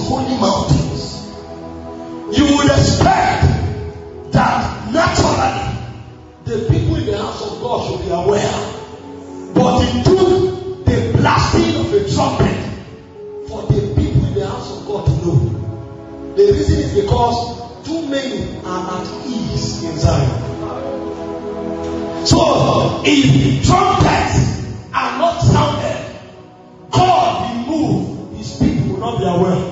holy mountains, you would expect that naturally the people in the house of God should be aware. But it took the blasting of a trumpet for the people in the house of God to know. The reason is because too many are at ease in Zion. So if trumpets are not sounded, God will move, his people will not be aware.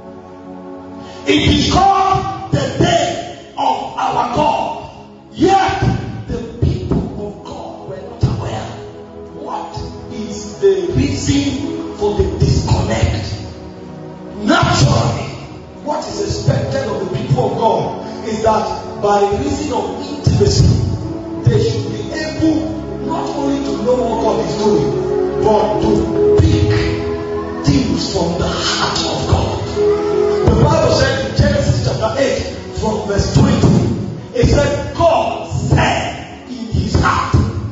It is called the day of our God, yet the people of God were not aware. What is the reason for the disconnect? Naturally, what is expected of the people of God is that by reason of intimacy, they should be able not only to know what God is doing, but to pick things from the heart of God. The Bible said in Genesis chapter 8 from verse 20, it said, God said in his heart,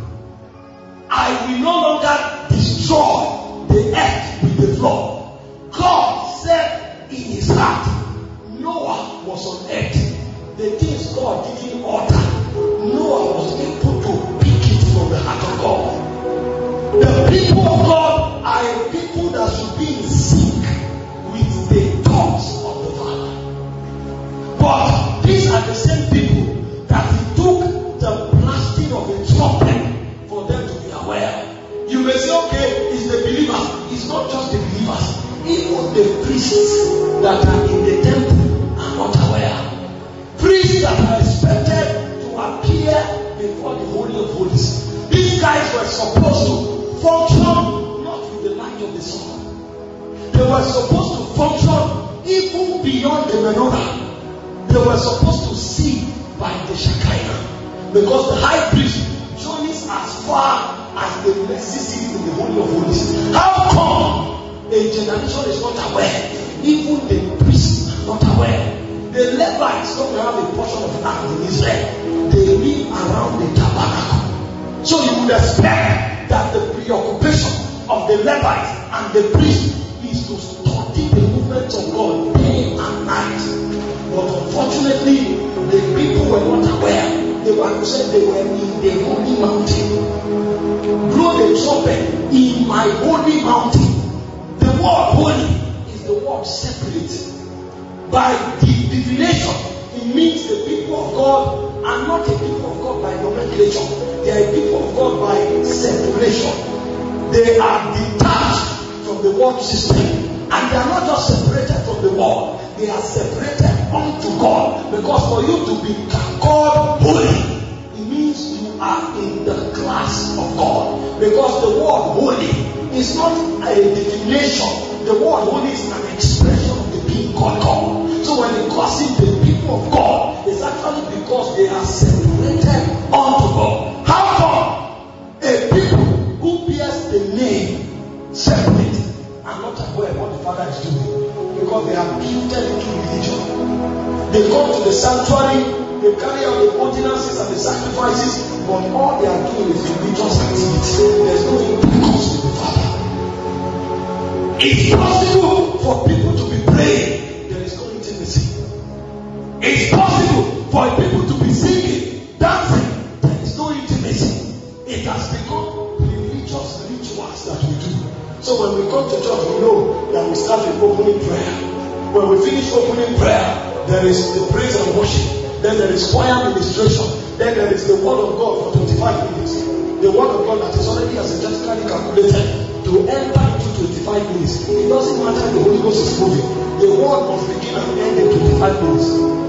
I will no longer destroy the earth with the flood. God said in his heart, Noah was on earth. The things God didn't order, Noah was able to pick it from the heart of God. The people of God are a people that should be in sync with the thoughts of the Father. But these are the same people that he took the blasting of a trumpet for them to be aware. You may say, okay, it's the believers. It's not just the believers. Even the priests that are in the temple are not aware. Priests that are expected to appear before the Holy of Holies. These guys were supposed to function not with the light of the sun. They were supposed to function even beyond the menorah. They were supposed to see by the Shekinah. Because the high priest journeys as far as the mercy seat in the Holy of Holies. How come a generation is not aware? Even the priests are not aware. The Levites don't have a portion of land in Israel. They live around the tabernacle. So you would expect that the preoccupation of the Levites and the priests is to study the movements of God day and night. But unfortunately, the people were not aware. The Bible said they were in the holy mountain. Blow the trumpet in my holy mountain. The word holy is the word separate. By the divination, it means the people of God are not a people of God by nomenclature. They are a people of God by separation. They are detached from the world system. And they are not just separated from the world. They are separated unto God. Because for you to be called holy, it means you are in the class of God. Because the word holy is not a definition. The word holy is an expression of the being called God. So when it calls it the people of God, it's actually because they are separated unto God. How come a people who bears the name separate are not aware of what the Father is doing? Because they are built into religion. They come to the sanctuary, they carry out the ordinances and the sacrifices, but all they are doing is religious activity. There's no intercourse with the Father. It's possible for people to be praying, there is no intimacy. It's possible for people to be singing, dancing, there is no intimacy. It has become religious rituals that we do. So when we come to church, we know that we start with opening prayer. When we finish opening prayer, there is the praise and worship. Then there is choir ministration. Then there is the word of God for 25 minutes. The word of God that is already ascetically calculated to enter into 25 minutes. It doesn't matter if the Holy Ghost is moving. The word must begin and end in 25 minutes.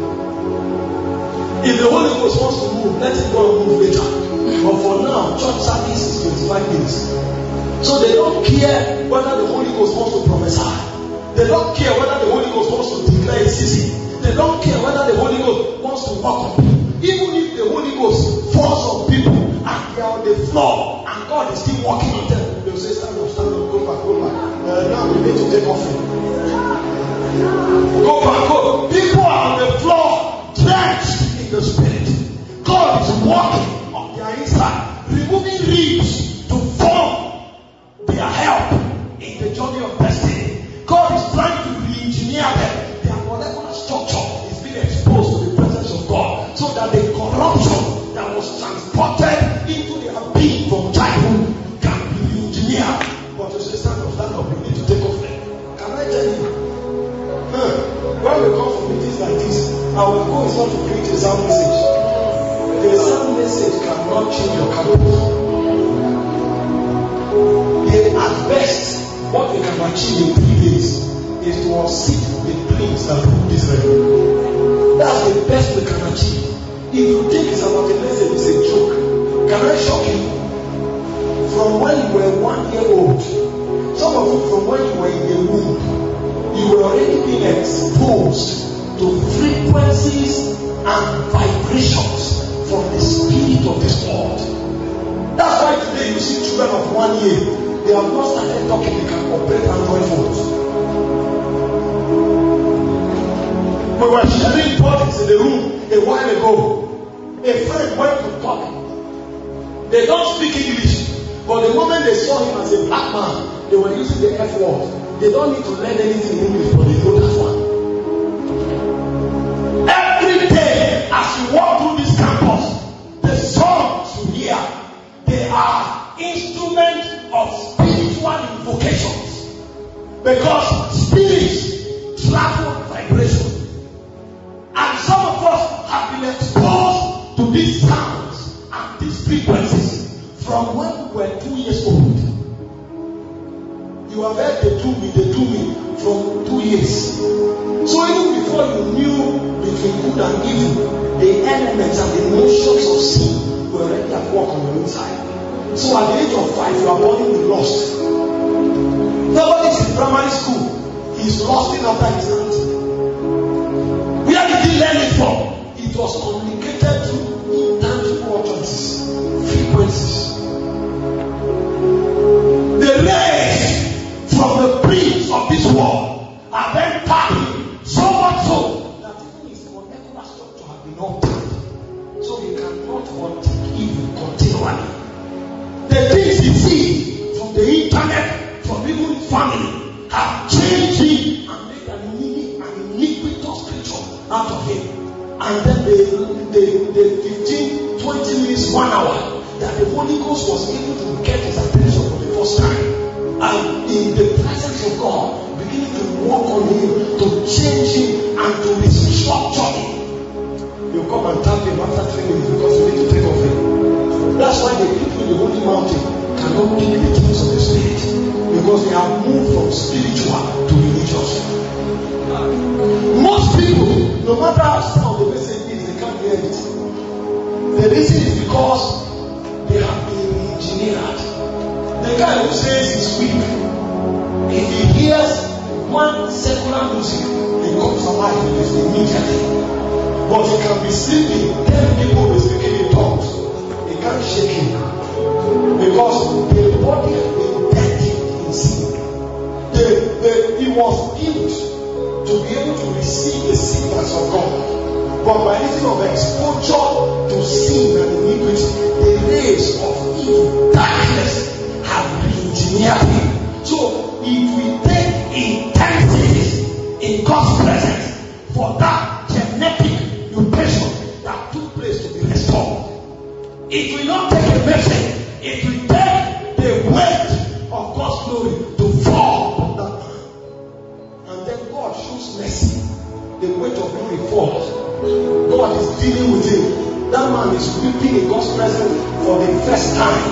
If the Holy Ghost wants to move, let it go and move later. But for now, church service is 25 minutes. So they don't care whether the Holy Ghost wants to prophesy. They don't care whether the Holy Ghost wants to declare a season. They don't care whether the Holy Ghost wants to walk on people. Even if the Holy Ghost falls on people and they are on the floor and God is still walking on them, they'll say, stand up, go back, go back. Now we need to take offering. Go back, go. People are on the floor, drenched in the spirit. God is walking on their inside, removing ribs to form their help in the journey of destiny. God is trying to re-engineer them. when we come for meetings like this, our goal is not to preach a sound message. The sound message cannot change your campus. At best, what we can achieve in 3 days is to unseat the planes that rule this realm. That's the best we can achieve. If you think it's about a message, it's a joke. Can I shock you? From when you were 1 year old, some of you from when you were in the womb, you were already being exposed to frequencies and vibrations from the spirit of this world. That's why today you see children of 1 year, they have not started talking, they can operate Android phones. We were sharing topics in the room a while ago. A friend went to talk. They don't speak English, but the moment they saw him as a black man, they were using the F word. They don't need to learn anything in English, but they know that one. Every day, as you walk through this campus, the songs you hear, they are instruments of spiritual invocations. Because spirits travel vibration. And some of us have been exposed to these sounds and these frequencies from when we were 2 years old. You have heard they do me from 2 years. So even before you knew between good and evil, the elements and the emotions of sin were already at work on your inside. So at the age of 5, you are born with lust. Nobody is in primary school. He is lusting after his aunt. Where did he learn it from? It was communicated through intangible utterances, frequencies. The rays from the prince of this world are then tapping so much so that even his molecular structure has been altered. So he cannot contain evil continually. The things he sees from the internet, from even family, have changed him and made an iniquitous creature out of him. And then the 15, 20 minutes, 1 hour that the Holy Ghost was able to get his attention for the first time. And in the presence of God, beginning to work on him, to change him, and to restructure him. You come and tap him after 3 minutes because you need to take off him. That's why the people in the holy mountain cannot pick the things of the spirit, because they have moved from spiritual to religious. Most people, no matter how sound the message is, they can't hear it. The reason is because they have been engineered. The guy who says he's weak, if he hears one secular music, he comes alive immediately. But he can be sleeping, 10 people will be speaking in tongues. He can't shake him. Because the body has been dead in sin. He was built to be able to receive the signals of God. But by reason of exposure to sin and iniquity, the rays of evil, darkness, have been engineered him. So if we take intensities in God's presence for that genetic mutation that took place to be restored, it will not take a message, it will take the weight of God's glory to fall on that man. And then God shows mercy. The weight of glory falls. God is dealing with him. That man is weeping in God's presence for the first time.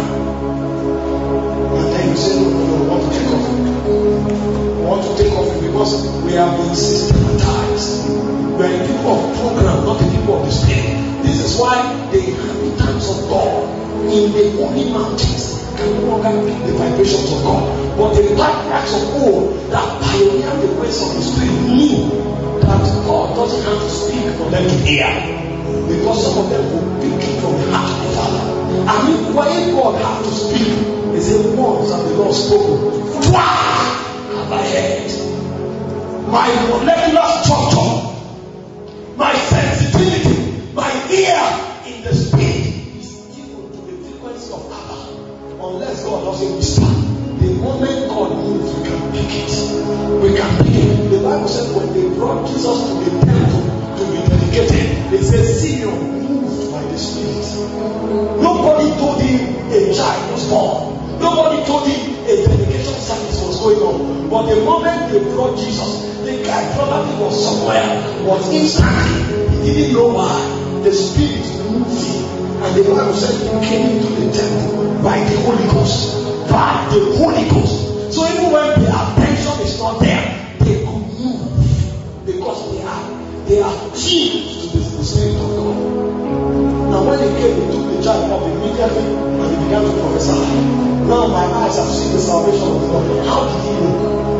And then you say, no, we want to take off him. We want to take off him because we have been systematized. We are a people of program, not a people of the spirit. This is why the inhabitants of God in the holy mountains can no longer pick the vibrations of God. But the patriarchs of old that pioneered the ways of the spirit knew that God doesn't have to speak for them to hear. Because some of them will pick it from the heart of the Father. I mean, why God have to speak? He said, once have the Lord spoken, twice have I heard. My molecular structure, my sensitivity, my ear in the spirit is equal to the frequency of Abba. Unless God doesn't whisper, the moment God moves, we can pick it. We can pick it. The Bible said when they brought Jesus to the temple to be dedicated, they said, Simeon moved by the Spirit. Nobody told him a child was born. Nobody told him a dedication service was going on. But the moment they brought Jesus, the guy probably was somewhere, was instantly. He didn't know why. The Spirit moved him. And the Bible said he came into the temple by the Holy Ghost. By the Holy Ghost. So even when their attention is not there, they could move. Because they are tuned to the Spirit of God. Now when he came, he took the child up immediately and he began to prophesy. Now my eyes have seen the salvation of the Lord. How did he know?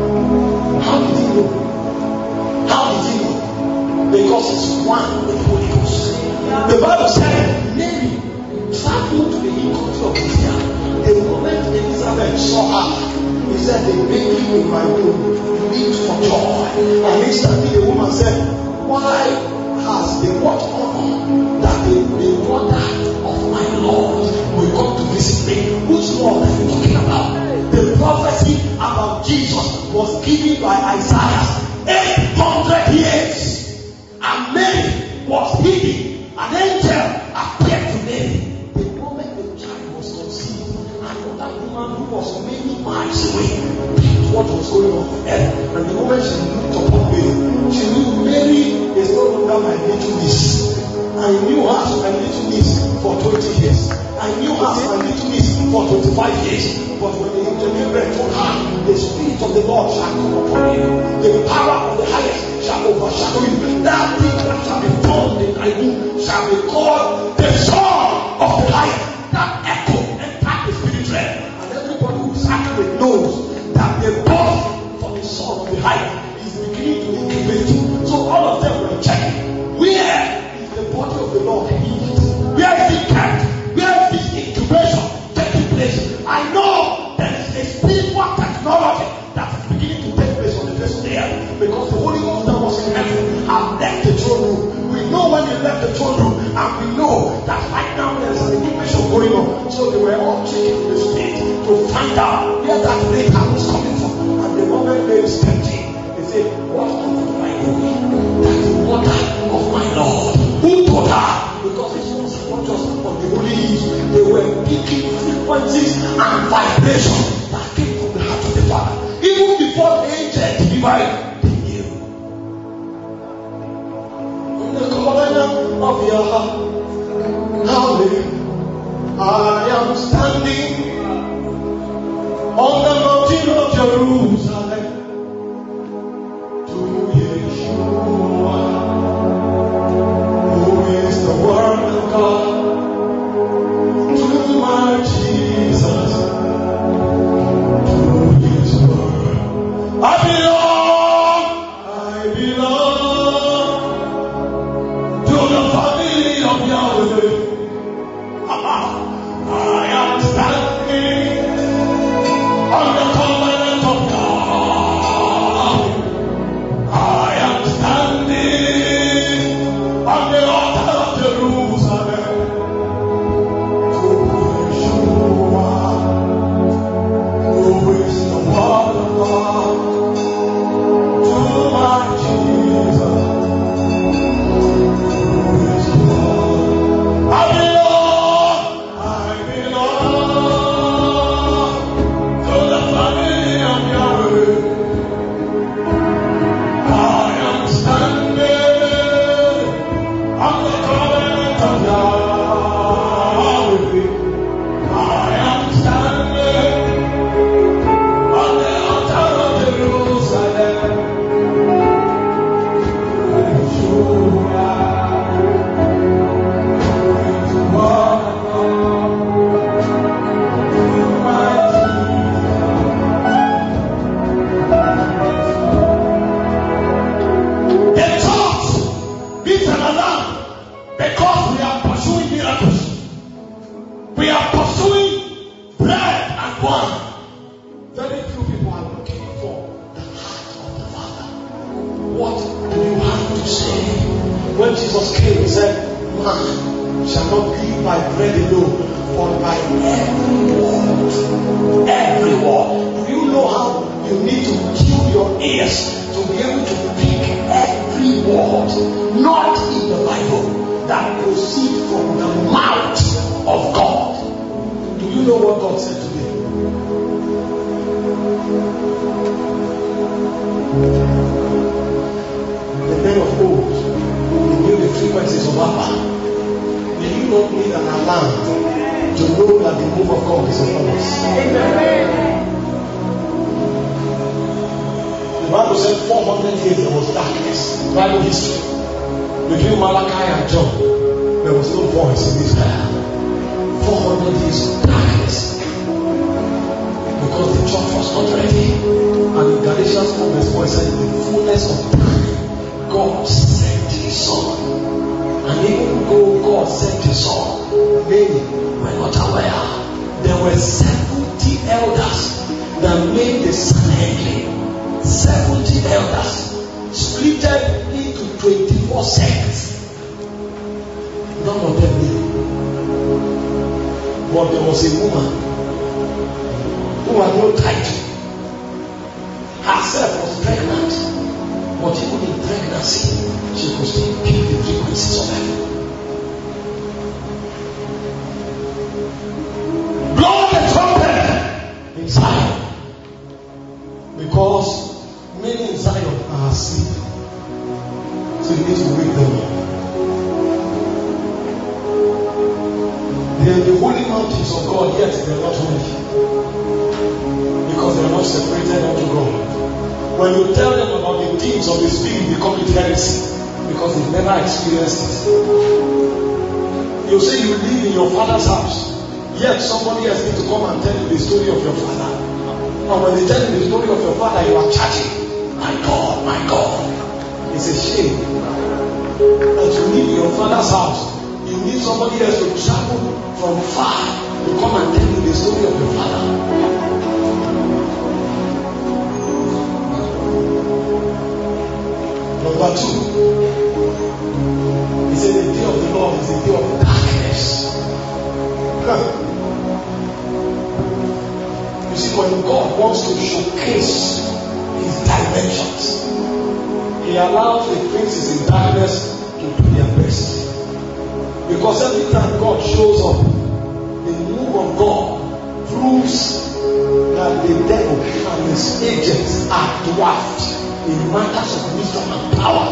How did he know? How did he know? Because it's one with the Holy Ghost. The Bible said Mary traveled to the hill country of Israel. The moment Elizabeth saw her, he said, "The baby in my womb leaped for joy." And instantly the woman said, "Why has the what honor that the mother of my Lord will come to visit me?" Whose Lord are you talking about? The prophecy about Jesus was given by Isaiah 800 years. And Mary was hidden. An angel appeared to Mary. The moment the child was conceived, another woman who was many miles away picked what was going on for her. And the moment she looked upon Mary, she knew Mary is no longer my little niece. I knew her as my little niece for 20 years. I knew her as my little niece for 25 years. But when the angel Gabriel told her, "The Spirit of the Lord shall come upon you, the power of the highest shall overshadow you. That thing that shall be formed in thy womb shall be called the Son of the Highest." That echo entered the spirit realm. And everybody who is accurate knows that the birth for the Son of the Highest is beginning to incubate. So all of them were checking. Where is the body of the Lord hid? Where is it kept? Where is this incubation taking place? I know there is a spiritual technology that is beginning to take place on the face of the earth, because the Holy Ghost that was in heaven have left the throne room. We know when they left the throne room, and we know that right now there is an incubation going on. So they were all checking the spirit to find out where that breaker was coming from. And the moment they stepped in, they said, "What happened to my baby? That is the mother of my Lord." Who told her? Because it was not just on the holy hills. They were picking frequencies and vibrations that came from the heart of the Father. Even before the angel delivered, they knew. In the corner of your heart, I am standing on the mountain of Jerusalem to Yeshua, who is the Word of God, to my Jesus, to His Word. I belong to the family of Yahweh. I am standing on the covenant of God. I am standing on the altar of Jerusalem to Yeshua, who is the Word of God, to my Jesus, who is Lord. I belong to the family of Yahweh. I am standing on the covenant of Yahweh. I am standing on the altar of Jerusalem. Yeshua, who is the Word of God, to my Jesus. The church beats an alarm because we are pursuing miracles. We are pursuing bread and wine. Very few people are looking for the heart of the Father. What do you have to say? When Jesus came, he said, "Man shall not live by bread alone, but by every word." Every word. Do you know how you need to tune your ears to be able to pick every word, not in the Bible, that proceed from the mouth of God? Do you know what God said today? frequencies of Abba. May you not need an alarm to know that the move of God is upon us. The Bible said 400 years there was darkness. Bible history. Between Malachi and John, there was no voice in Israel. 400 years of darkness. Because the church was not ready. And in Galatians 4 verse 4 it said, in the fullness of time, God sent his son. And even though God sent his son, many were not aware. There were 70 elders that made the Sanhedrin. 70 elders splitted into 24 sects. None of them knew. But there was a woman who had no title. Herself was pregnant. But even in pregnancy, she could still keep the frequencies of heaven. Blow the trumpet in Zion. Because many in Zion are asleep. So you need to wake them up. They are the holy mountains of God, yet they are not holy. Because they are not separated unto God. When you tell them about the things of the Spirit, they call it heresy. Because they've never experienced it. You say you live in your father's house, yet somebody else needs to come and tell you the story of your father. And when they tell you the story of your father, you are charging. My God, my God. It's a shame that you live in your father's house. You need somebody else to travel from far to come and tell you the story of your father. Number 2, he said the day of the Lord is a day of darkness. You see, when God wants to showcase his dimensions, he allows the princes in darkness to do their best. Because every time God shows up, the move of God proves that the devil and his agents are dwarfed in matters of wisdom and power.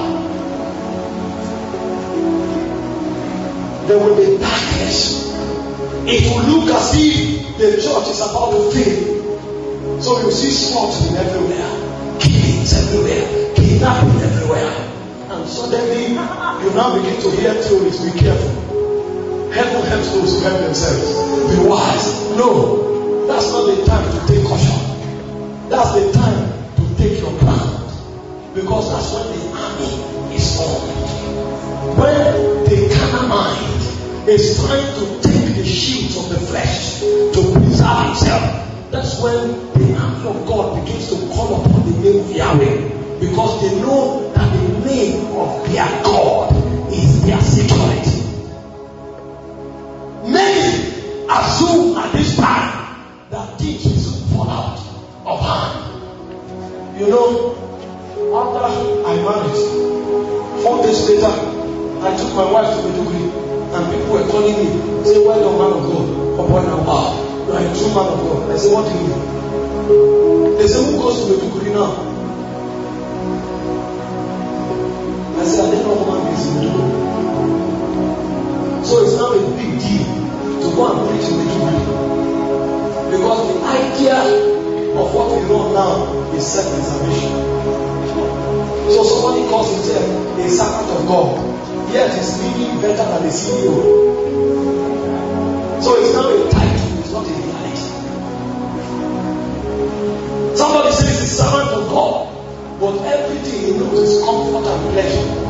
There will be darkness. It will look as if the church is about to fail. So you see slaughtering everywhere, killings everywhere, kidnapping everywhere. And suddenly you now begin to hear theories. Be careful. Heaven helps those who help themselves. Be wise. No, that's not the time to take caution. That's the time to take your ground. Because that's when the army is formed. When the carnal mind is trying to take the shields of the flesh to preserve himself, that's when the army of God begins to call upon the name of Yahweh. Because they know that the name of their God is their security. Many assume at this time that things will soon fall out of hand. You know, after I married, 4 days later, I took my wife to Meduguri, and people were calling me, say, well done, man of God. Upon now, wow, you are a true man of God. I said, what do you mean? They say, who goes to Meduguri now? I said, I didn't know how man is in Meduguri. So it's now a big deal to go and preach in Meduguri. Because the idea of what we know now is self-preservation. So somebody calls himself a servant of God, yet he's living better than the CEO. So it's now a title, it's not a reality. Somebody says he's a servant of God, but everything he knows is comfort and pleasure.